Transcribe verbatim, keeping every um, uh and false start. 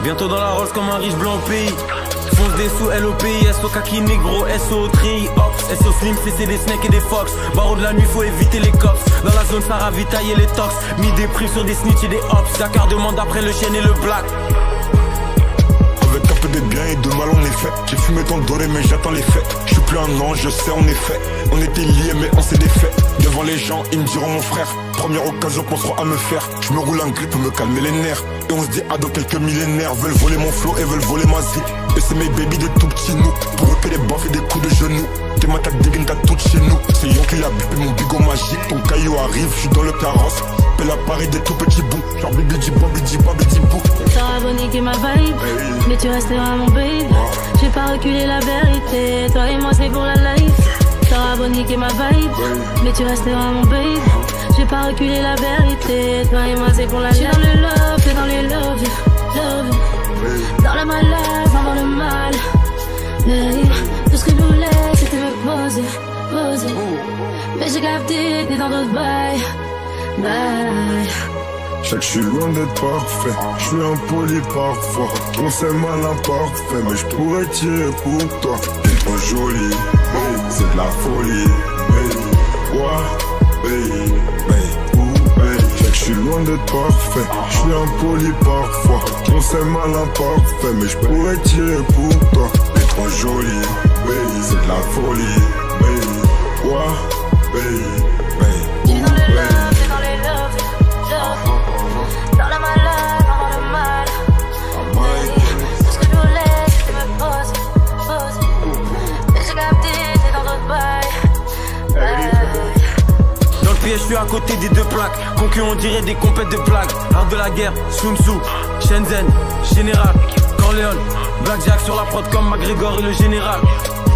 Bientôt dans la Rolls comme un riche blanc au pays. Fonce des sous, L O P I, S O kaki négro, S O tri, Ops, S O slim, C C des snakes et des fox. Barreau de la nuit, faut éviter les cops. Dans la zone, ça ravitaille et les tox. Mis des primes sur des snitch et des hops. Dakar demande après le chêne et le black. Avec un peu de bien et de mal en effet. J'ai fumé dans le doré mais j'attends les faits. Je suis plus un ange, je sais en effet. On était liés mais on s'est défait. Devant les gens, ils me diront mon frère. Première occasion, penseront à me faire. Je me roule un grip pour me calmer les nerfs. Et on se dit ah dans quelques millénaires. Veulent voler mon flow et veulent voler ma zik. Et c'est mes baby de tout petits nous. Pour eux que des baffes et des coups de genoux. T'es ma tête dégaine, t'as tout chez nous. C'est Yon qui l'a bipé mon bigot magique. Ton caillou arrive, je suis dans le carrosse. Pelle à Paris des tout petits bouts. Genre bibi di bobby di bobby di bou. T'auras beau niquer ma vibe, hey. Mais tu resteras mon babe. Oh. J'ai pas reculé la vérité. Toi et moi c'est pour la life. T'auras beau niquer ma vibe, hey. Mais tu resteras mon babe. J'ai pas reculé la vérité. Toi et moi c'est pour la life. J'suis dans le love, t'es dans les love, love. Hey. Dans le malheur, dans le mal. Hey. Tout ce que je voulais c'était me poser, poser. Oh. Mais j'ai capté, t'es dans d'autres bails. Bye. Je sais que je suis loin d'être parfait, je suis impoli parfois. On s'est mal imparfait, mais je pourrais tirer pour toi. T'es trop jolie, c'est de la folie. Ouais, baby, je sais que je suis loin d'être parfait, je suis impoli parfois. On s'est mal imparfait, mais je pourrais tirer pour toi. T'es trop jolie, c'est de la folie. Ouais, baby. Je suis à côté des deux plaques, conquis on dirait des compètes de blagues. Art de la guerre, Sun Tzu, Shenzhen, Général, Corleone, Blackjack sur la prod comme McGregor et le général.